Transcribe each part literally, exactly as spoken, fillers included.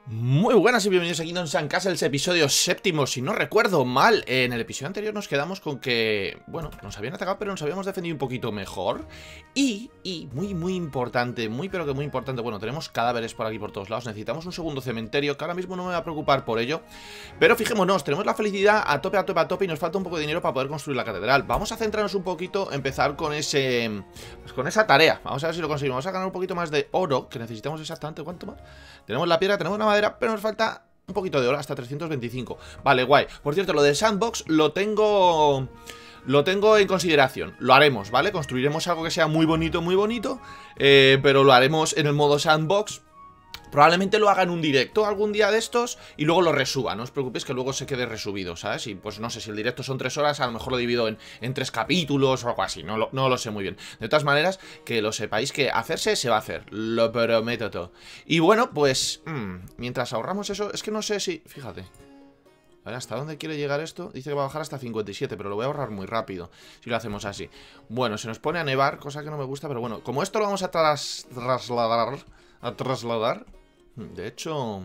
Muy buenas y bienvenidos aquí a Don Castle, episodio séptimo, si no recuerdo mal. En el episodio anterior nos quedamos con que, bueno, nos habían atacado pero nos habíamos defendido un poquito mejor. Y, y, muy, muy importante, muy pero que muy importante, bueno, tenemos cadáveres por aquí por todos lados. Necesitamos un segundo cementerio, que ahora mismo no me voy a preocupar por ello. Pero fijémonos, tenemos la felicidad a tope, a tope, a tope y nos falta un poco de dinero para poder construir la catedral. Vamos a centrarnos un poquito, empezar con ese, pues con esa tarea. Vamos a ver si lo conseguimos. Vamos a ganar un poquito más de oro, que necesitamos exactamente, ¿cuánto más? Tenemos la piedra, tenemos la madera, pero nos falta un poquito de oro, hasta trescientos veinticinco. Vale, guay. Por cierto, lo del sandbox lo tengo... Lo tengo en consideración. Lo haremos, ¿vale? Construiremos algo que sea muy bonito, muy bonito, eh, pero lo haremos en el modo sandbox. Probablemente lo haga en un directo algún día de estos y luego lo resuba, no os preocupéis que luego se quede resubido, ¿sabes? Y pues no sé, si el directo son tres horas, a lo mejor lo divido en, en tres capítulos o algo así, no lo, no lo sé muy bien. De todas maneras, que lo sepáis que hacerse se va a hacer, lo prometo todo. Y bueno, pues, mmm, mientras ahorramos eso, es que no sé si, fíjate. A ver, ¿hasta dónde quiere llegar esto? Dice que va a bajar hasta cincuenta y siete, pero lo voy a ahorrar muy rápido si lo hacemos así. Bueno, se nos pone a nevar, cosa que no me gusta, pero bueno, como esto lo vamos a tras trasladar, a trasladar... De hecho,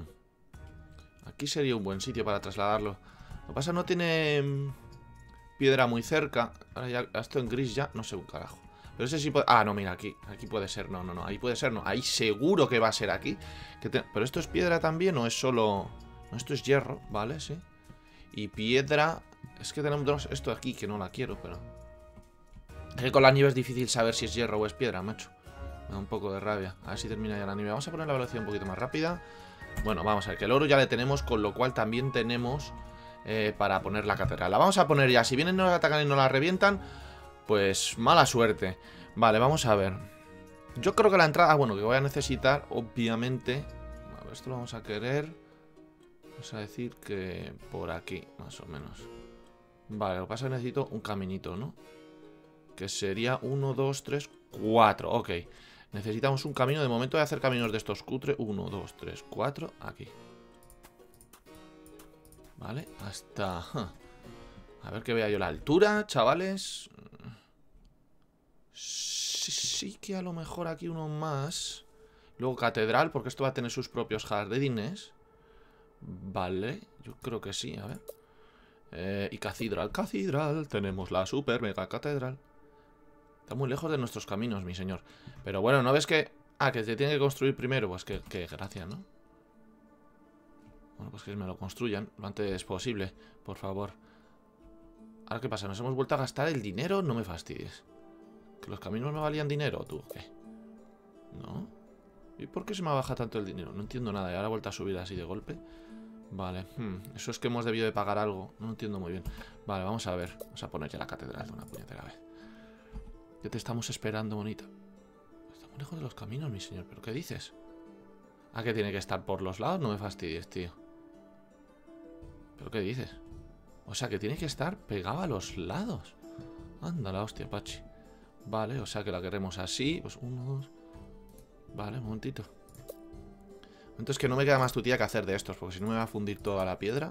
aquí sería un buen sitio para trasladarlo. Lo que pasa es que no tiene piedra muy cerca. Ahora ya, esto en gris ya, no sé un carajo. Pero ese sí puede... Ah, no, mira, aquí. Aquí puede ser, no, no, no, ahí puede ser, no. Ahí seguro que va a ser aquí que te... Pero esto es piedra también, ¿o es solo...? No, esto es hierro, ¿vale? Sí. Y piedra... Es que tenemos esto aquí, que no la quiero, pero... Es que con la nieve es difícil saber si es hierro o es piedra, macho. Me da un poco de rabia. A ver si termina ya la nieve. Vamos a poner la velocidad un poquito más rápida. Bueno, vamos a ver, que el oro ya le tenemos, con lo cual también tenemos eh, para poner la catedral. La vamos a poner ya. Si vienen, nos atacan y nos la revientan, pues mala suerte. Vale, vamos a ver. Yo creo que la entrada, bueno, que voy a necesitar, obviamente. A ver, esto lo vamos a querer. Vamos a decir que por aquí, más o menos. Vale, lo que pasa es que necesito un caminito, ¿no? Que sería uno, dos, tres, cuatro. Ok. Necesitamos un camino. De momento voy a hacer caminos de estos cutre. uno, dos, tres, cuatro. Aquí. Vale, hasta... A ver que vea yo la altura, chavales. Sí, sí que a lo mejor aquí uno más. Luego catedral, porque esto va a tener sus propios jardines. Vale, yo creo que sí, a ver. Eh, y catedral, catedral. Tenemos la super mega catedral. Está muy lejos de nuestros caminos, mi señor. Pero bueno, ¿no ves que...? Ah, que se tiene que construir primero. Pues que, que gracia, ¿no? Bueno, pues que me lo construyan lo antes posible, por favor. Ahora, ¿qué pasa? ¿Nos hemos vuelto a gastar el dinero? No me fastidies. ¿Que los caminos me valían dinero, tú? ¿Qué? ¿No? ¿Y por qué se me baja tanto el dinero? No entiendo nada. Y ahora he vuelto a subir así de golpe. Vale. Hmm. Eso es que hemos debido de pagar algo. No lo entiendo muy bien. Vale, vamos a ver. Vamos a poner ya la catedral de una puñetera vez. Ya te estamos esperando, bonita. Estamos lejos de los caminos, mi señor. ¿Pero qué dices? ¿Ah, que tiene que estar por los lados? No me fastidies, tío. ¿Pero qué dices? O sea, que tiene que estar pegado a los lados. Anda la hostia, Pachi. Vale, o sea que la queremos así. Pues uno, dos... Vale, un momentito. Entonces que no me queda más tu tía que hacer de estos, porque si no me va a fundir toda la piedra.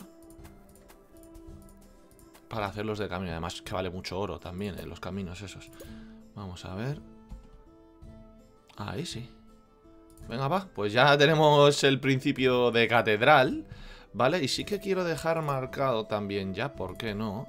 Para hacerlos de camino. Además que vale mucho oro también en los caminos esos. Vamos a ver. Ahí sí. Venga, va. Pues ya tenemos el principio de catedral. Vale, y sí que quiero dejar marcado también ya, ¿por qué no?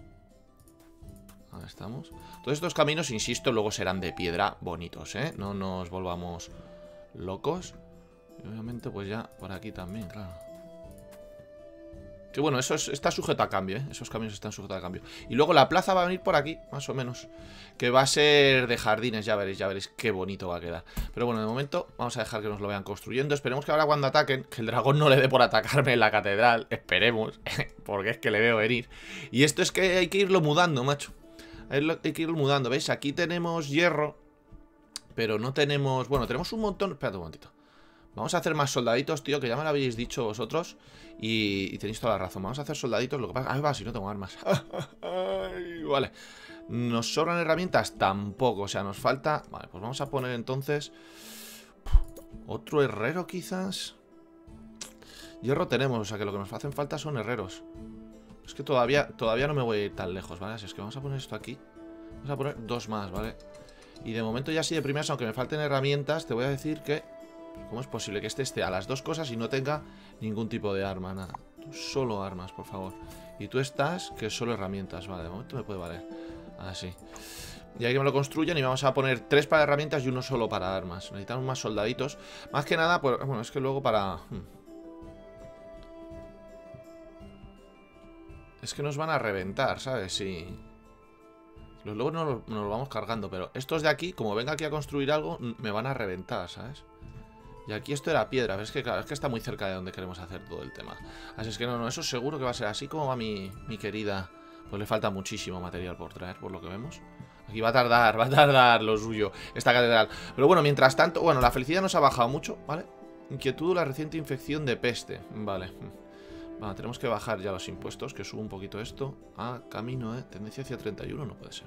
Ahí estamos. Todos estos caminos, insisto, luego serán de piedra bonitos, ¿eh? No nos volvamos locos. Y obviamente pues ya por aquí también, claro. Que bueno, eso es, está sujeto a cambio, ¿eh? Esos caminos están sujetos a cambio. Y luego la plaza va a venir por aquí, más o menos. Que va a ser de jardines, ya veréis, ya veréis qué bonito va a quedar. Pero bueno, de momento vamos a dejar que nos lo vayan construyendo. Esperemos que ahora cuando ataquen, que el dragón no le dé por atacarme en la catedral. Esperemos, porque es que le veo venir. Y esto es que hay que irlo mudando, macho. Hay que irlo mudando, ¿veis? Aquí tenemos hierro, pero no tenemos... Bueno, tenemos un montón... Espérate un momentito. Vamos a hacer más soldaditos, tío, que ya me lo habéis dicho vosotros. Y, y tenéis toda la razón. Vamos a hacer soldaditos, lo que pasa... Ay, va, si no tengo armas. Ay, vale. ¿Nos sobran herramientas? Tampoco, o sea, nos falta... Vale, pues vamos a poner entonces... Otro herrero, quizás. Hierro tenemos, o sea, que lo que nos hacen falta son herreros. Es que todavía, todavía no me voy a ir tan lejos, ¿vale? Así es que vamos a poner esto aquí. Vamos a poner dos más, ¿vale? Y de momento ya así de primeras, aunque me falten herramientas, te voy a decir que... ¿Cómo es posible que este esté a las dos cosas y no tenga ningún tipo de arma? Nada. Tú solo armas, por favor. Y tú estás, que es solo herramientas. Vale, de momento me puede valer. Así. Y ahí que me lo construyan y vamos a poner tres para herramientas y uno solo para armas. Necesitamos más soldaditos. Más que nada, pues, bueno, es que luego para... Hmm. Es que nos van a reventar, ¿sabes? Sí. Los lobos nos, nos los vamos cargando, pero estos de aquí, como venga aquí a construir algo, me van a reventar, ¿sabes? Y aquí esto era piedra, es que claro, es que está muy cerca de donde queremos hacer todo el tema. Así es que no, no, eso seguro que va a ser así como va mi, mi querida. Pues le falta muchísimo material por traer, por lo que vemos. Aquí va a tardar, va a tardar lo suyo, esta catedral. Pero bueno, mientras tanto, bueno, la felicidad nos ha bajado mucho, ¿vale? Inquietud, la reciente infección de peste, vale. Vale, tenemos que bajar ya los impuestos, que subo un poquito esto. Ah, camino, ¿eh? Tendencia hacia treinta y uno, no puede ser.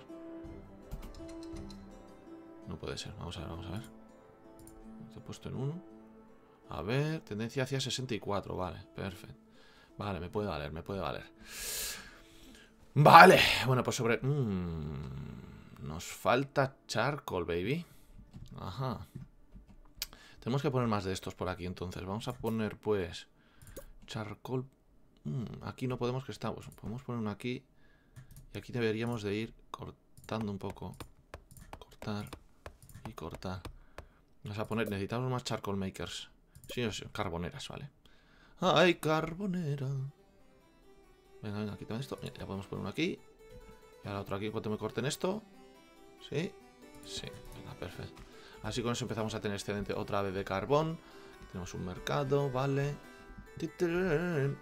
No puede ser, vamos a ver, vamos a ver. He puesto en uno. A ver, tendencia hacia sesenta y cuatro, vale, perfecto. Vale, me puede valer, me puede valer. Vale, bueno, pues sobre... Mmm, nos falta charcoal, baby. Ajá. Tenemos que poner más de estos por aquí, entonces. Vamos a poner, pues... charcoal... Mm, aquí no podemos que estamos. Podemos poner uno aquí. Y aquí deberíamos de ir cortando un poco. Cortar y cortar. Vamos a poner... Necesitamos más charcoal makers. Sí, sí, carboneras, vale. ¡Ay, carbonera! Venga, venga, quítame esto. Mira, ya podemos poner uno aquí. Y ahora otro aquí en cuanto me corten esto. ¿Sí? Sí, venga, perfecto. Así con eso empezamos a tener excedente otra vez de carbón. Tenemos un mercado, vale. Bueno,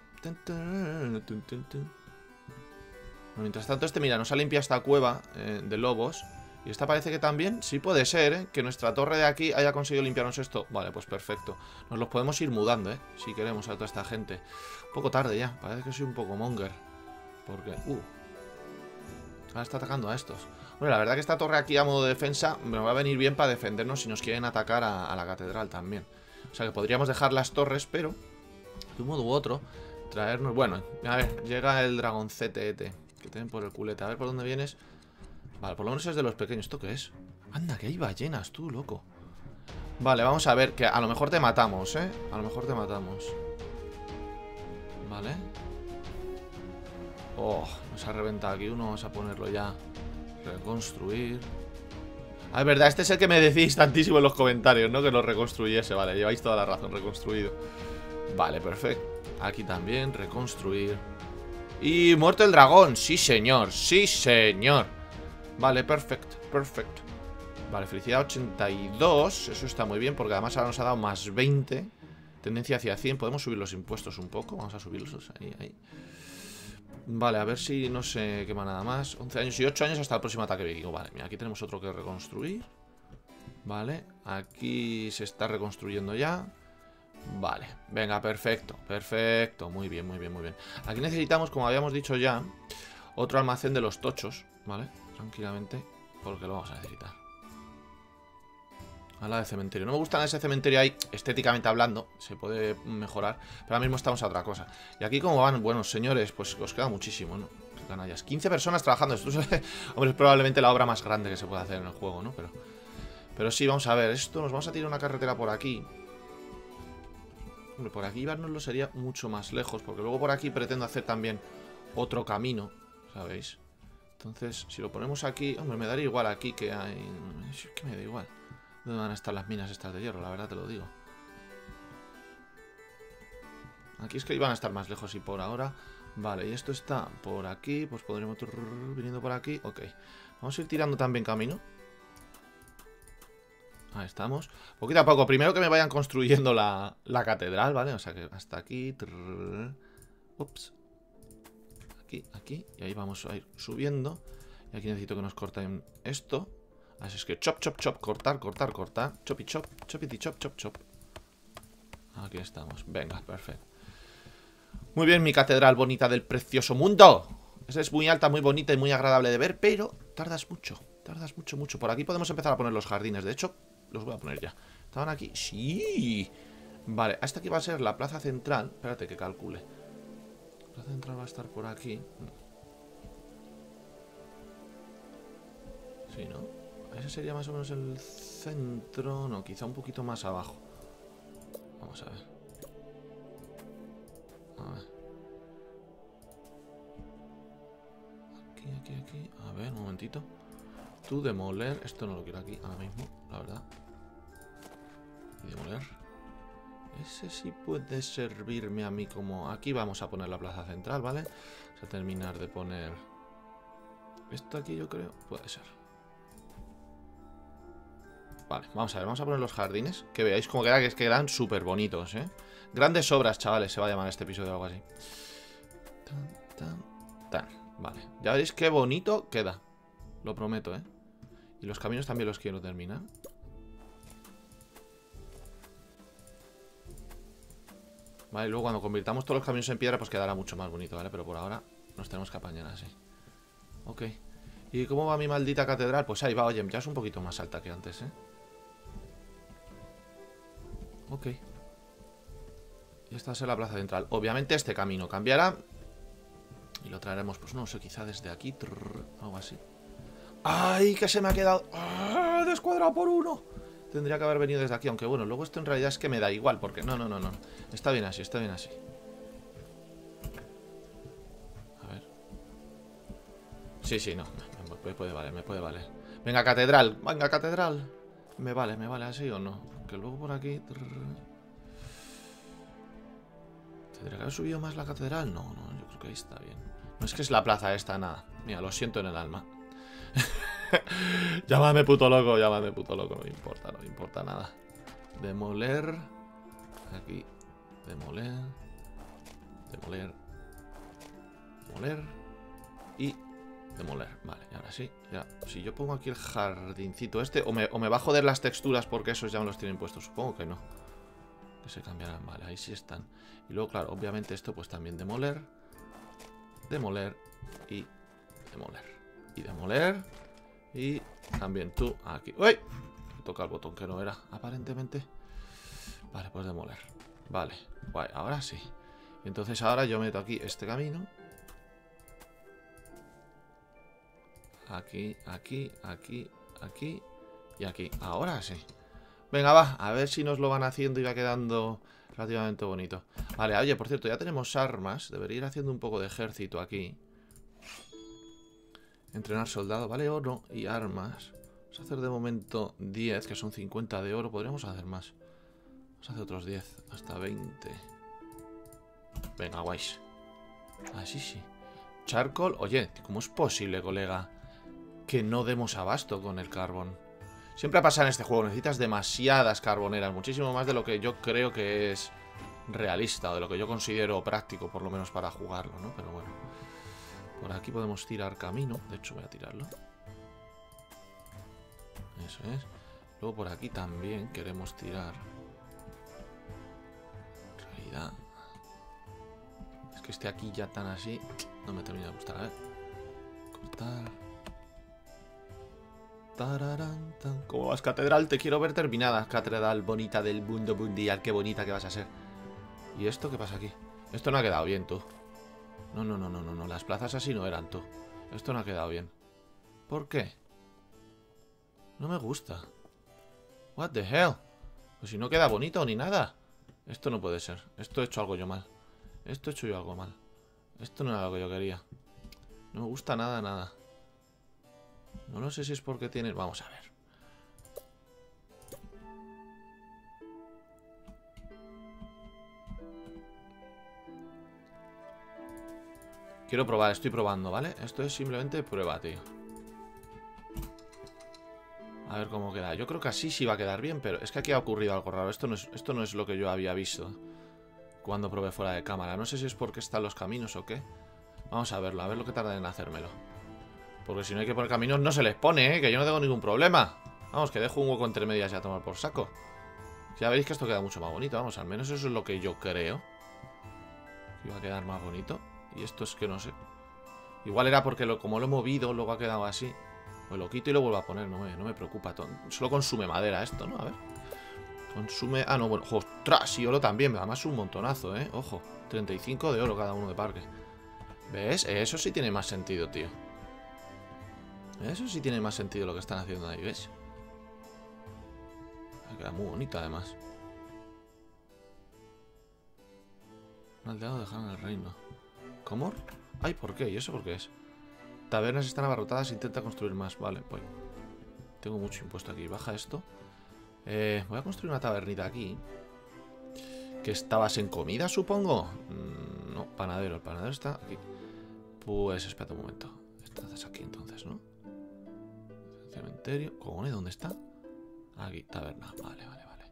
mientras tanto este, mira, nos ha limpiado esta cueva eh, de lobos. Y esta parece que también, sí puede ser, ¿eh? Que nuestra torre de aquí haya conseguido limpiarnos esto. Vale, pues perfecto. Nos los podemos ir mudando, ¿eh? Si queremos a toda esta gente. Un poco tarde ya, parece que soy un poco monger. Porque, uh ahora está atacando a estos. Bueno, la verdad que esta torre aquí a modo de defensa me va a venir bien para defendernos si nos quieren atacar a, a la catedral también. O sea que podríamos dejar las torres, pero de un modo u otro traernos... Bueno, a ver, llega el dragoncete este, que tienen por el culete. A ver por dónde vienes. Vale, por lo menos es de los pequeños. ¿Esto qué es? Anda, que hay ballenas, tú, loco. Vale, vamos a ver, que a lo mejor te matamos, ¿eh? A lo mejor te matamos. Vale. Oh, nos ha reventado aquí uno. Vamos a ponerlo ya. Reconstruir. Ah, es verdad, este es el que me decís tantísimo en los comentarios, ¿no? Que lo reconstruyese, vale, lleváis toda la razón, reconstruido. Vale, perfecto. Aquí también, reconstruir. Y muerto el dragón, sí señor, sí señor. Vale, perfecto, perfecto. Vale, felicidad ochenta y dos. Eso está muy bien porque además ahora nos ha dado más veinte. Tendencia hacia cien, podemos subir los impuestos un poco. Vamos a subirlos, ahí, ahí. Vale, a ver si no se quema nada más. once años y ocho años hasta el próximo ataque vikingo. Vale, mira, aquí tenemos otro que reconstruir. Vale, aquí se está reconstruyendo ya. Vale, venga, perfecto, perfecto. Muy bien, muy bien, muy bien. Aquí necesitamos, como habíamos dicho ya, otro almacén de los tochos, ¿vale? Tranquilamente, porque lo vamos a necesitar. A la de cementerio. No me gusta ese cementerio ahí, estéticamente hablando. Se puede mejorar, pero ahora mismo estamos a otra cosa. Y aquí como van, buenos señores, pues os queda muchísimo, ¿no? Canallas. quince personas trabajando. Esto es, hombre, es probablemente la obra más grande que se puede hacer en el juego, ¿no? Pero, pero sí, vamos a ver. Esto, nos vamos a tirar una carretera por aquí. Hombre, por aquí llevárnoslo sería mucho más lejos, porque luego por aquí pretendo hacer también otro camino, ¿sabéis? Entonces, si lo ponemos aquí... Hombre, me daría igual aquí que hay... Es que me da igual. ¿Dónde van a estar las minas estas de hierro? La verdad te lo digo. Aquí es que iban a estar más lejos y por ahora... Vale, y esto está por aquí. Pues podremos... Viniendo por aquí. Ok. Vamos a ir tirando también camino. Ahí estamos. Poquito a poco. Primero que me vayan construyendo la, la catedral, ¿vale? O sea que hasta aquí. Trrr. Ups. Aquí, aquí. Y ahí vamos a ir subiendo. Y aquí necesito que nos corten esto. Así es que chop, chop, chop. Cortar, cortar, cortar. Chop y chop. Chopity chop, chop, chop. Aquí estamos. Venga, perfecto. Muy bien, mi catedral bonita del precioso mundo. Esa es muy alta, muy bonita y muy agradable de ver, pero tardas mucho. Tardas mucho, mucho. Por aquí podemos empezar a poner los jardines. De hecho... Los voy a poner ya. ¿Estaban aquí? ¡Sí! Vale, hasta aquí va a ser la plaza central. Espérate que calcule. La plaza central va a estar por aquí. Sí, ¿no? Ese sería más o menos el centro. No, quizá un poquito más abajo. Vamos a ver. A ver. Aquí, aquí, aquí. A ver, un momentito. Tú demoler. Esto no lo quiero aquí ahora mismo, la verdad. Y demoler. Ese sí puede servirme a mí como... Aquí vamos a poner la plaza central, ¿vale? Vamos a terminar de poner... Esto aquí yo creo... Puede ser. Vale, vamos a ver, vamos a poner los jardines. Que veáis cómo queda, que es que eran súper bonitos, ¿eh? Grandes obras, chavales, se va a llamar este episodio o algo así. Tan, tan, tan. Vale, ya veréis qué bonito queda. Lo prometo, ¿eh? Y los caminos también los quiero terminar. Vale, luego cuando convirtamos todos los caminos en piedra, pues quedará mucho más bonito, ¿vale? Pero por ahora nos tenemos que apañar así. Ok. ¿Y cómo va mi maldita catedral? Pues ahí va, oye, ya es un poquito más alta que antes, ¿eh? Ok. Y esta es la plaza central. Obviamente este camino cambiará. Y lo traeremos, pues no sé, quizá desde aquí. Trrr, algo así. ¡Ay, que se me ha quedado! ¡Ah, descuadrado por uno! Tendría que haber venido desde aquí, aunque bueno, luego esto en realidad es que me da igual, porque no, no, no, no. Está bien así, está bien así. A ver. Sí, sí, no. Me puede valer, me puede valer. Venga, catedral, venga, catedral. Me vale, me vale así o no. Que luego por aquí... ¿Tendría que haber subido más la catedral? No, no, yo creo que ahí está bien. No es que es la plaza esta, nada. Mira, lo siento en el alma. Llámame puto loco, llámame puto loco. No me importa, no me importa nada. Demoler. Aquí. Demoler. Demoler. Demoler. Y demoler. Vale, y ahora sí. Ya. Si yo pongo aquí el jardincito este, o me, o me va a joder las texturas porque esos ya me los tienen puestos. Supongo que no. Que se cambiarán. Vale, ahí sí están. Y luego, claro, obviamente esto pues también demoler. Demoler. Y demoler. Y demoler. Y también tú aquí. ¡Uy! Toca el botón que no era, aparentemente. Vale, pues demoler. Vale, guay, ahora sí. Entonces ahora yo meto aquí este camino. Aquí, aquí, aquí, aquí y aquí. Ahora sí. Venga, va, a ver si nos lo van haciendo y va quedando relativamente bonito. Vale, oye, por cierto, ya tenemos armas. Debería ir haciendo un poco de ejército aquí. Entrenar soldado, ¿vale? Oro y armas. Vamos a hacer de momento diez, que son cincuenta de oro. Podríamos hacer más. Vamos a hacer otros diez, hasta veinte. Venga, guays. Así sí. Charcoal. Oye, ¿cómo es posible, colega, que no demos abasto con el carbón? Siempre pasa en este juego. Necesitas demasiadas carboneras. Muchísimo más de lo que yo creo que es realista. O de lo que yo considero práctico, por lo menos para jugarlo, ¿no? Pero bueno. Por aquí podemos tirar camino. De hecho, voy a tirarlo. Eso es. Luego por aquí también queremos tirar. En realidad... Es que esté aquí ya tan así... No me termina de gustar. A ver. Cortar. Tararán, tan. ¿Cómo vas, catedral? Te quiero ver terminada. Catedral bonita del mundo mundial. Qué bonita que vas a ser. ¿Y esto qué pasa aquí? Esto no ha quedado bien, tú. No, no, no, no, no, no. Las plazas así no eran, tú. Esto no ha quedado bien. ¿Por qué? No me gusta. What the hell? Pues si no queda bonito ni nada. Esto no puede ser. Esto he hecho algo yo mal. Esto he hecho yo algo mal. Esto no era lo que yo quería. No me gusta nada, nada. No lo sé si es porque tiene... Vamos a ver. Quiero probar, estoy probando, ¿vale? Esto es simplemente prueba, tío. A ver cómo queda. Yo creo que así sí va a quedar bien, pero es que aquí ha ocurrido algo raro. Esto no es, esto no es lo que yo había visto cuando probé fuera de cámara. No sé si es porque están los caminos o qué. Vamos a verlo, a ver lo que tarda en hacérmelo. Porque si no hay que poner caminos, no se les pone, ¿eh? Que yo no tengo ningún problema. Vamos, que dejo un hueco entre medias y a tomar por saco. Ya veréis que esto queda mucho más bonito. Vamos, al menos eso es lo que yo creo. Que iba a quedar más bonito. Y esto es que no sé. Igual era porque lo, como lo he movido, luego ha quedado así. Pues lo quito y lo vuelvo a poner, no me, no me preocupa. Solo consume madera esto, ¿no? A ver. Consume... Ah, no, bueno. ¡Ostras! Y oro también. Me da más un montonazo, ¿eh? Ojo. treinta y cinco de oro cada uno de parque. ¿Ves? Eso sí tiene más sentido, tío. Eso sí tiene más sentido lo que están haciendo ahí, ¿ves? Queda muy bonito, además. Un aldeano dejaron el reino. ¿Cómo? Ay, ¿por qué? ¿Y eso por qué es? Tabernas están abarrotadas, intenta construir más. Vale, pues tengo mucho impuesto aquí. Baja esto. Eh, voy a construir una tabernita aquí. ¿Que estabas en comida, supongo? Mm, no, panadero. El panadero está aquí. Pues espérate un momento. Estás aquí entonces, ¿no? Cementerio. ¿Cómo? ¿Dónde está? Aquí, taberna. Vale, vale, vale.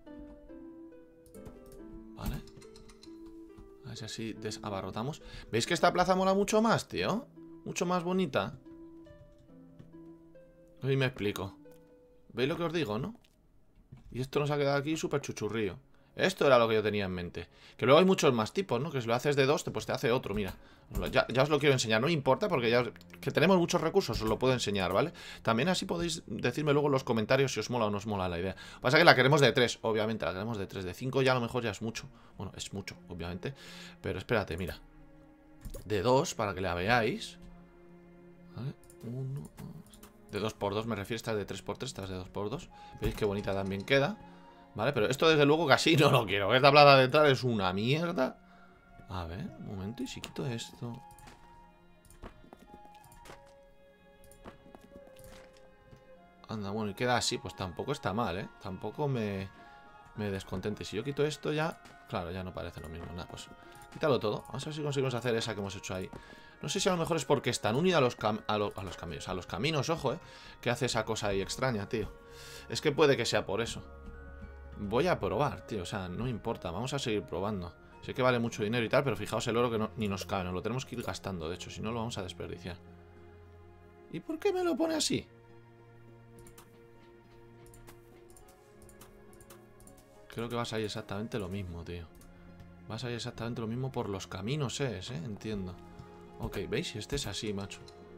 Vale. A ver si así desabarrotamos. ¿Veis que esta plaza mola mucho más, tío? Mucho más bonita. Hoy me explico. ¿Veis lo que os digo, no? Y esto nos ha quedado aquí súper chuchurrío. Esto era lo que yo tenía en mente. Que luego hay muchos más tipos, ¿no? Que si lo haces de dos, pues te hace otro, mira. Ya, ya os lo quiero enseñar, no me importa porque ya que tenemos muchos recursos, os lo puedo enseñar, ¿vale? También así podéis decirme luego en los comentarios si os mola o no os mola la idea. Pasa que la queremos de tres, obviamente, la queremos de tres. De cinco ya a lo mejor ya es mucho. Bueno, es mucho, obviamente. Pero espérate, mira. De dos, para que la veáis. ¿Vale? Uno, dos. De dos por dos me refiero, esta es de tres por tres, esta es de dos por dos. ¿Veis qué bonita también queda? Vale, pero esto desde luego casi no lo quiero. Esta plaza de entrar es una mierda. A ver, un momento, y si quito esto. Anda, bueno, y queda así, pues tampoco está mal, ¿eh? Tampoco me, me descontente. Si yo quito esto ya, claro, ya no parece lo mismo. Nada, pues quítalo todo. Vamos a ver si conseguimos hacer esa que hemos hecho ahí. No sé si a lo mejor es porque están unidas a los, cam a, lo a los caminos, a los caminos, ojo, ¿eh? Que hace esa cosa ahí extraña, tío. Es que puede que sea por eso. Voy a probar, tío, o sea, no importa. Vamos a seguir probando. Sé que vale mucho dinero y tal, pero fijaos el oro que no, ni nos cabe. Nos lo tenemos que ir gastando, de hecho, si no lo vamos a desperdiciar. ¿Y por qué me lo pone así? Creo que va a salir exactamente lo mismo, tío. Va a salir exactamente lo mismo por los caminos, es, ¿eh? Entiendo. Ok, ¿veis? Este es así, macho.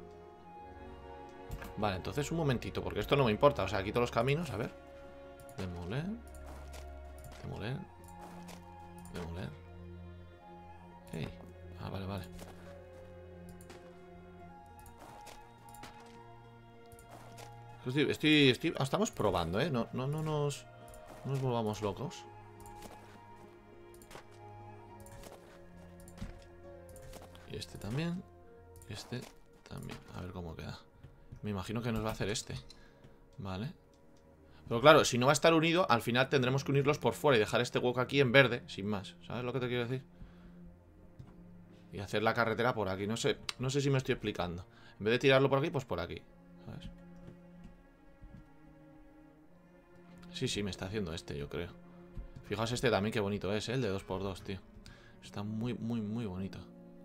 Vale, entonces un momentito, porque esto no me importa. O sea, quito los caminos, a ver. Demoler. Demoler. Demoler. Hey. Ah, vale, vale. Estoy, estoy, estoy, estamos probando, ¿eh? No, no, no nos, no nos volvamos locos. Y este también. Y este también. A ver cómo queda. Me imagino que nos va a hacer este. Vale. Pero claro, si no va a estar unido, al final tendremos que unirlos por fuera y dejar este hueco aquí en verde, sin más. ¿Sabes lo que te quiero decir? Y hacer la carretera por aquí. No sé, no sé si me estoy explicando. En vez de tirarlo por aquí, pues por aquí. ¿Sabes? Sí, sí, me está haciendo este, yo creo. Fijaos este también, qué bonito es, ¿eh? El de dos por dos, tío. Está muy, muy, muy bonito.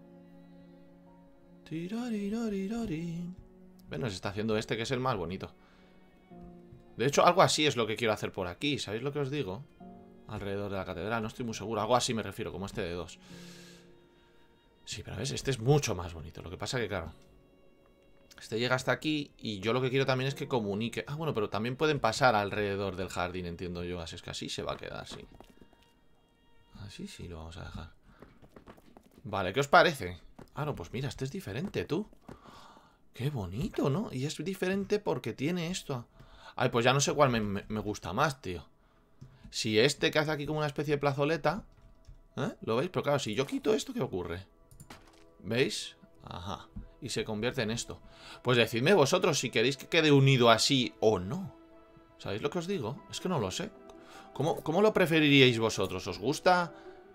Bueno, se está haciendo este, que es el más bonito. De hecho, algo así es lo que quiero hacer por aquí. ¿Sabéis lo que os digo? Alrededor de la catedral, no estoy muy seguro. Algo así me refiero, como este de dos. Sí, pero ves, este es mucho más bonito. Lo que pasa que, claro, este llega hasta aquí y yo lo que quiero también es que comunique. Ah, bueno, pero también pueden pasar alrededor del jardín, entiendo yo. Así es que así se va a quedar, sí. Así sí lo vamos a dejar. Vale, ¿qué os parece? Ah, no, pues mira, este es diferente, tú. Qué bonito, ¿no? Y es diferente porque tiene esto. Ay, pues ya no sé cuál me, me, me gusta más, tío. Si este que hace aquí como una especie de plazoleta, ¿eh? ¿Lo veis? Pero claro, si yo quito esto, ¿qué ocurre? ¿Veis? Ajá. Y se convierte en esto. Pues decidme vosotros si queréis que quede unido así o no. ¿Sabéis lo que os digo? Es que no lo sé. ¿Cómo, cómo lo preferiríais vosotros? ¿Os gusta?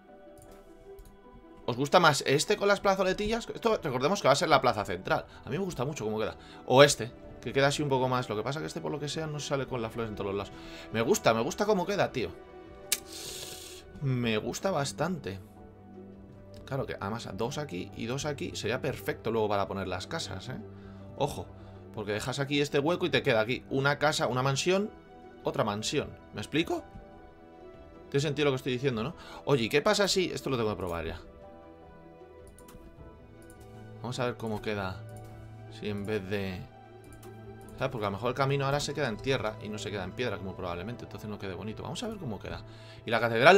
¿Os gusta más este con las plazoletillas? Esto recordemos que va a ser la plaza central. A mí me gusta mucho cómo queda. O este, que queda así un poco más. Lo que pasa que este, por lo que sea, no sale con las flores en todos los lados. Me gusta, me gusta cómo queda, tío. Me gusta bastante. Claro que además dos aquí y dos aquí sería perfecto luego para poner las casas, ¿eh? Ojo, porque dejas aquí este hueco y te queda aquí una casa, una mansión, otra mansión. ¿Me explico? ¿Tiene sentido lo que estoy diciendo, no? Oye, ¿y qué pasa si...? Esto lo tengo que probar ya. Vamos a ver cómo queda. Si en vez de... ¿sabes? Porque a lo mejor el camino ahora se queda en tierra y no se queda en piedra, como probablemente. Entonces no quede bonito. Vamos a ver cómo queda. Y la catedral...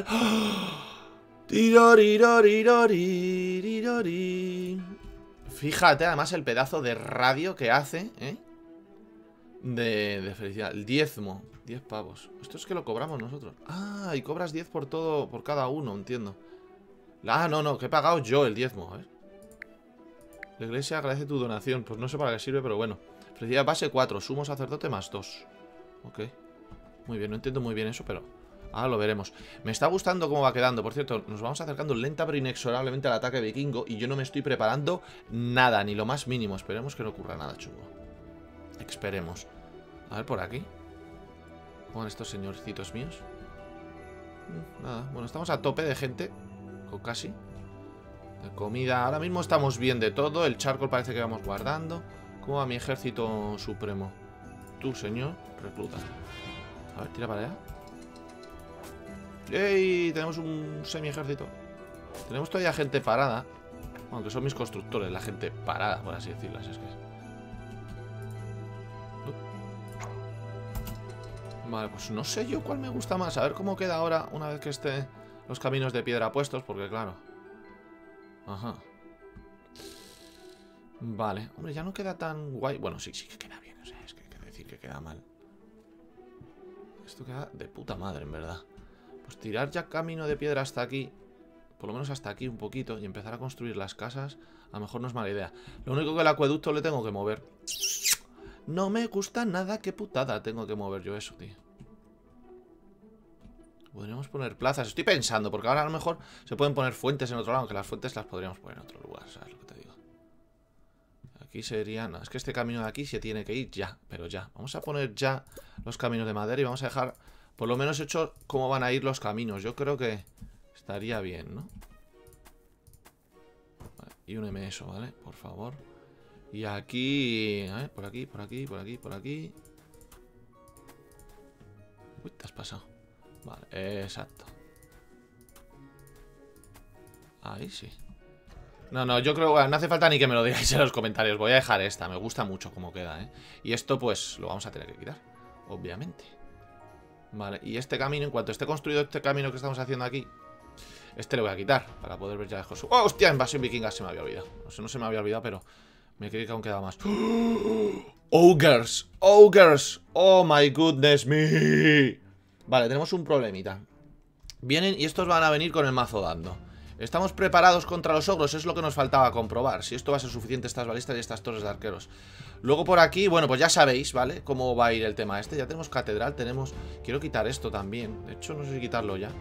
Fíjate, además, el pedazo de radio que hace, ¿eh? De, de felicidad. El diezmo. diez pavos. Esto es que lo cobramos nosotros. Ah, y cobras diez por todo, por cada uno, entiendo. Ah, no, no, que he pagado yo el diezmo. A ver. La iglesia agradece tu donación. Pues no sé para qué sirve, pero bueno. Felicidad base cuatro, sumo sacerdote más dos. Ok. Muy bien, no entiendo muy bien eso, pero ahora lo veremos. Me está gustando cómo va quedando. Por cierto, nos vamos acercando lenta pero inexorablemente al ataque vikingo. Y yo no me estoy preparando nada, ni lo más mínimo. Esperemos que no ocurra nada chungo. Esperemos. A ver por aquí. ¿Cómo van estos señorcitos míos? Nada, bueno, estamos a tope de gente. O casi. De comida, ahora mismo estamos bien de todo. El charcoal parece que vamos guardando. ¿Cómo va mi ejército supremo? Tú, señor, recluta. A ver, tira para allá. ¡Ey! Tenemos un semi-ejército. Tenemos todavía gente parada. Aunque son mis constructores, la gente parada, por así decirlo. Así es que... Vale, pues no sé yo cuál me gusta más. A ver cómo queda ahora una vez que estén los caminos de piedra puestos, porque claro... Ajá. Vale, hombre, ya no queda tan guay. Bueno, sí, sí que queda bien. O sea, es que hay que decir que queda mal. Esto queda de puta madre, en verdad. Pues tirar ya camino de piedra hasta aquí. Por lo menos hasta aquí un poquito. Y empezar a construir las casas. A lo mejor no es mala idea. Lo único que el acueducto le tengo que mover. No me gusta nada. Qué putada tengo que mover yo eso, tío. Podríamos poner plazas. Estoy pensando, porque ahora a lo mejor se pueden poner fuentes en otro lado. Aunque las fuentes las podríamos poner en otro lugar. ¿Sabes lo que te digo? Aquí sería... No, es que este camino de aquí se tiene que ir ya. Pero ya. Vamos a poner ya los caminos de madera. Y vamos a dejar por lo menos hecho cómo van a ir los caminos. Yo creo que estaría bien, ¿no? Vale, y úneme eso, ¿vale? Por favor. Y aquí... ¿eh? Por aquí, por aquí, por aquí, por aquí. Uy, te has pasado. Vale, exacto. Ahí sí. No, no, yo creo que no hace falta ni que me lo digáis en los comentarios. Voy a dejar esta, me gusta mucho cómo queda, ¿eh? Y esto pues lo vamos a tener que quitar, obviamente. Vale, y este camino, en cuanto esté construido este camino que estamos haciendo aquí, este lo voy a quitar para poder ver ya lejos. ¡Oh, hostia! Invasión vikinga se me había olvidado. No sé, no se me había olvidado, pero me creí que aún quedaba más. ¡Ogres! ¡Ogres! ¡Oh, my goodness me! Vale, tenemos un problemita. Vienen y estos van a venir con el mazo dando. ¿Estamos preparados contra los ogros? Es lo que nos faltaba comprobar. Si esto va a ser suficiente, estas balistas y estas torres de arqueros. Luego por aquí, bueno, pues ya sabéis, ¿vale? Cómo va a ir el tema este. Ya tenemos catedral, tenemos... Quiero quitar esto también. De hecho, no sé si quitarlo ya.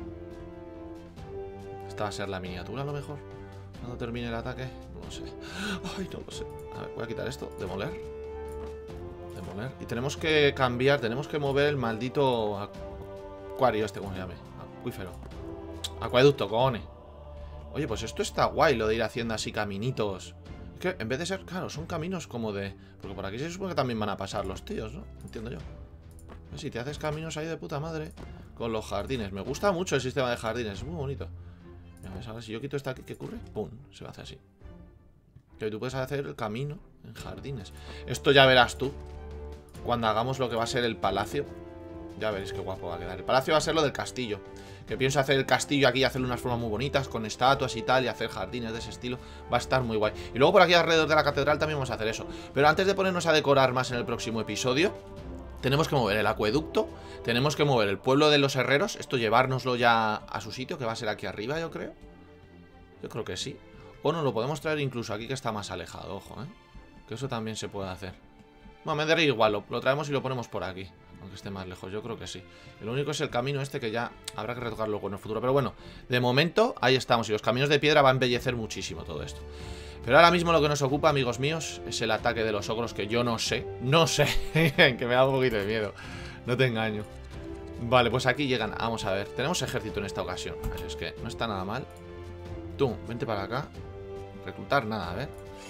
Esta va a ser la miniatura, a lo mejor. Cuando termine el ataque. No lo sé. Ay, no lo sé. A ver, voy a quitar esto. Demoler. Demoler. Y tenemos que cambiar, tenemos que mover el maldito acuario este, ¿cómo se llame? Acuífero. Acueducto, cojones. Oye, pues esto está guay, lo de ir haciendo así caminitos. Es que en vez de ser, claro, son caminos como de... Porque por aquí se supone que también van a pasar los tíos, ¿no? Entiendo yo. Si te haces caminos ahí de puta madre. Con los jardines. Me gusta mucho el sistema de jardines, es muy bonito. Ya ves, ahora si yo quito esta aquí, ¿qué ocurre? Pum, se hace así. Que tú puedes hacer el camino en jardines. Esto ya verás tú. Cuando hagamos lo que va a ser el palacio. Ya veréis qué guapo va a quedar. El palacio va a ser lo del castillo. Que pienso hacer el castillo aquí y hacerle unas formas muy bonitas, con estatuas y tal, y hacer jardines de ese estilo. Va a estar muy guay. Y luego por aquí alrededor de la catedral también vamos a hacer eso. Pero antes de ponernos a decorar más en el próximo episodio, tenemos que mover el acueducto. Tenemos que mover el pueblo de los herreros. Esto llevárnoslo ya a su sitio, que va a ser aquí arriba, yo creo. Yo creo que sí. O nos lo podemos traer incluso aquí, que está más alejado, ojo, ¿eh? Que eso también se puede hacer. Bueno, me daría igual, lo, lo traemos y lo ponemos por aquí. Aunque esté más lejos, yo creo que sí. Lo único es el camino este que ya habrá que retocarlo luego en el futuro. Pero bueno, de momento ahí estamos. Y los caminos de piedra va a embellecer muchísimo todo esto. Pero ahora mismo lo que nos ocupa, amigos míos, es el ataque de los ogros, que yo no sé. No sé. Que me da un poquito de miedo. No te engaño. Vale, pues aquí llegan. Vamos a ver. Tenemos ejército en esta ocasión. Así es que no está nada mal. Tú, vente para acá. Reclutar, nada, a ver.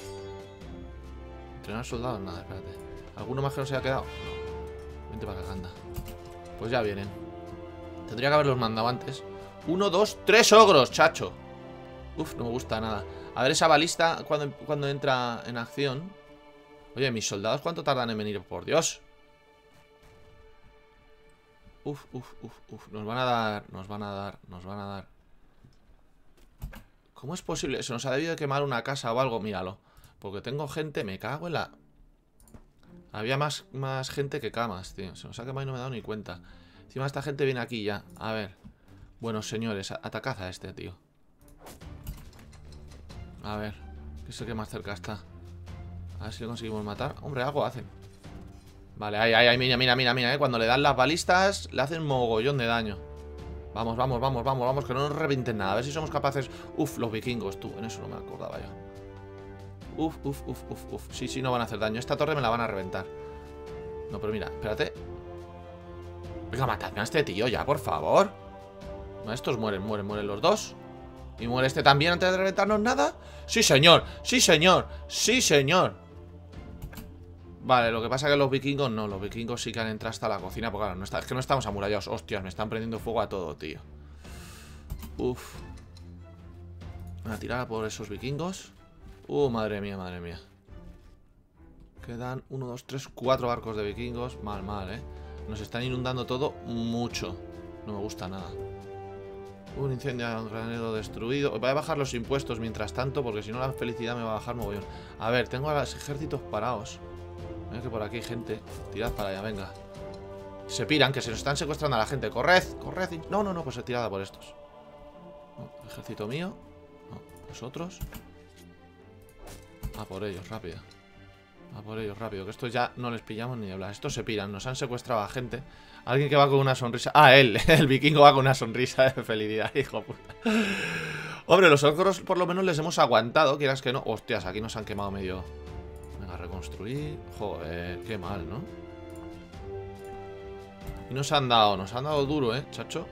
Entrenar soldados, nada, espérate. ¿Alguno más que no se haya quedado? No. Vente para acá, anda. Pues ya vienen. Tendría que haberlos mandado antes. Uno, dos, tres ogros, chacho. Uf, no me gusta nada. A ver esa balista cuando, cuando entra en acción. Oye, mis soldados, ¿cuánto tardan en venir? Por Dios. Uf, uf, uf, uf. Nos van a dar, nos van a dar, nos van a dar. ¿Cómo es posible? Se nos ha debido de quemar una casa o algo, míralo. Porque tengo gente, me cago en la... Había más, más gente que camas, tío. Se nos ha quemado y no me he dado ni cuenta. Encima esta gente viene aquí ya. A ver. Bueno, señores, atacad a este, tío. A ver, ¿qué es el que más cerca está? A ver si lo conseguimos matar. Hombre, algo hacen. Vale, ahí, ahí, ahí, mira, mira, mira, mira, ¿eh? Cuando le dan las balistas, le hacen mogollón de daño. Vamos, vamos, vamos, vamos, vamos, que no nos revienten nada. A ver si somos capaces... Uf, los vikingos, tú, en eso no me acordaba yo. Uf, uf, uf, uf, uf. Sí, sí, no van a hacer daño. Esta torre me la van a reventar. No, pero mira, espérate. Venga, matadme a este tío ya, por favor. Estos mueren, mueren, mueren los dos. Y muere este también antes de reventarnos nada. Sí, señor, sí, señor, sí, señor. Vale, lo que pasa es que los vikingos no. Los vikingos sí que han entrado hasta la cocina. Porque claro, no está, es que no estamos amurallados. Hostias, me están prendiendo fuego a todo, tío. Uf. Una tirada por esos vikingos. Uh, madre mía, madre mía. Quedan uno, dos, tres, cuatro barcos de vikingos. Mal, mal, eh. Nos están inundando todo mucho. No me gusta nada. Un incendio, un granero destruido. Voy a bajar los impuestos mientras tanto, porque si no la felicidad me va a bajar mogollón. A ver, tengo a los ejércitos parados. Mira que por aquí hay gente. Tirad para allá, venga. Se piran, que se nos están secuestrando a la gente. Corred, corred. No, no, no, pues tirada por estos. No, ejército mío. No, vosotros. A por ellos, rápido. A por ellos, rápido. Que estos ya no les pillamos ni de hablar. Estos se piran, nos han secuestrado a gente. Alguien que va con una sonrisa. Ah, él, el vikingo va con una sonrisa de felicidad, hijo de puta. Hombre, los ogros por lo menos les hemos aguantado, quieras que no. Hostias, aquí nos han quemado medio. Venga, reconstruir. Joder, qué mal, ¿no? Y nos han dado, nos han dado duro, ¿eh, chacho?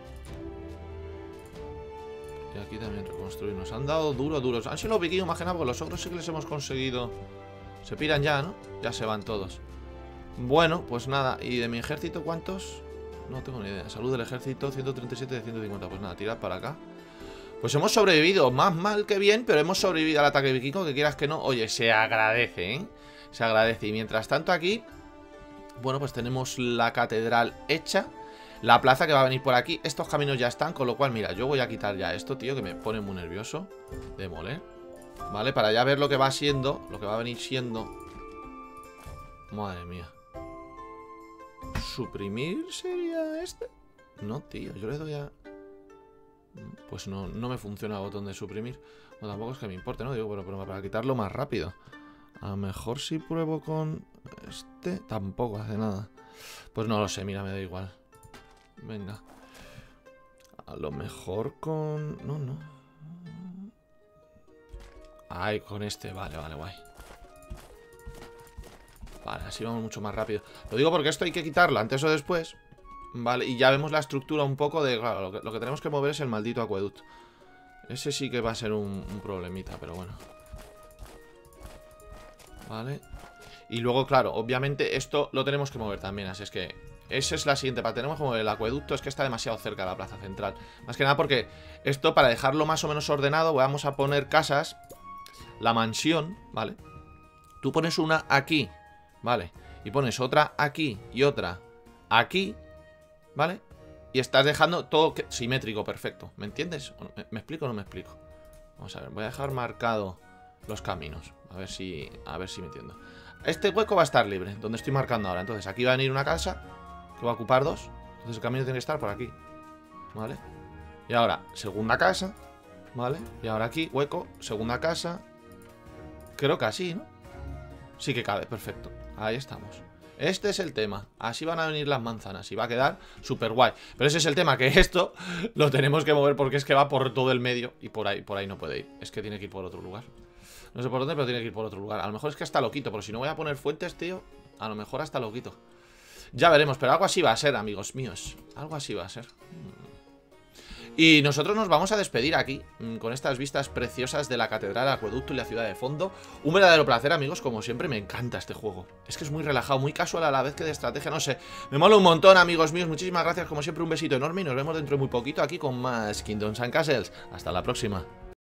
Y aquí también reconstruir. Nos han dado duro, duro. Han sido los vikingos más que nada, porque los ogros sí que les hemos conseguido. Se piran ya, ¿no? Ya se van todos. Bueno, pues nada. ¿Y de mi ejército cuántos? No tengo ni idea. Salud del ejército, ciento treinta y siete de ciento cincuenta. Pues nada, tirad para acá. Pues hemos sobrevivido. Más mal que bien, pero hemos sobrevivido al ataque vikingo. Que quieras que no. Oye, se agradece, ¿eh? Se agradece. Y mientras tanto aquí, bueno, pues tenemos la catedral hecha. La plaza que va a venir por aquí. Estos caminos ya están, con lo cual, mira, yo voy a quitar ya esto, tío, que me pone muy nervioso. Demoler. Vale, para ya ver lo que va siendo. Lo que va a venir siendo. Madre mía. ¿Suprimir sería este? No, tío, yo le doy a... Pues no, no me funciona el botón de suprimir. No, tampoco es que me importe, ¿no? Digo, pero, pero para quitarlo más rápido. A lo mejor si pruebo con este, tampoco hace nada. Pues no lo sé, mira, me da igual. Venga. A lo mejor con... No, no. Ay, con este, vale, vale, guay. Vale, así vamos mucho más rápido. Lo digo porque esto hay que quitarlo antes o después. Vale, y ya vemos la estructura un poco de... Claro, lo que, lo que tenemos que mover es el maldito acueducto. Ese sí que va a ser un, un problemita, pero bueno. Vale. Y luego, claro, obviamente esto lo tenemos que mover también, así es que... Esa es la siguiente parte. Tenemos que mover el acueducto, es que está demasiado cerca de la plaza central. Más que nada porque esto, para dejarlo más o menos ordenado, vamos a poner casas. La mansión, ¿vale? Tú pones una aquí, ¿vale? Y pones otra aquí y otra aquí, ¿vale? Y estás dejando todo simétrico, perfecto. ¿Me entiendes? ¿Me, me explico o no me explico? Vamos a ver, voy a dejar marcado los caminos. A ver si, a ver si me entiendo. Este hueco va a estar libre, donde estoy marcando ahora. Entonces aquí va a venir una casa que va a ocupar dos. Entonces el camino tiene que estar por aquí, ¿vale? Y ahora, segunda casa, ¿vale? Y ahora aquí, hueco, segunda casa. Creo que así, ¿no? Sí que cabe, perfecto. Ahí estamos. Este es el tema. Así van a venir las manzanas y va a quedar súper guay. Pero ese es el tema, que esto lo tenemos que mover porque es que va por todo el medio. Y por ahí, por ahí no puede ir. Es que tiene que ir por otro lugar. No sé por dónde, pero tiene que ir por otro lugar. A lo mejor es que hasta lo quito, porque si no voy a poner fuentes, tío, a lo mejor hasta lo quito. Ya veremos, pero algo así va a ser, amigos míos. Algo así va a ser. Y nosotros nos vamos a despedir aquí, con estas vistas preciosas de la catedral, el acueducto y la ciudad de fondo. Un verdadero placer, amigos, como siempre. Me encanta este juego. Es que es muy relajado, muy casual a la vez que de estrategia, no sé. Me mola un montón, amigos míos. Muchísimas gracias, como siempre, un besito enorme. Y nos vemos dentro de muy poquito aquí con más Kingdoms and Castles. Hasta la próxima.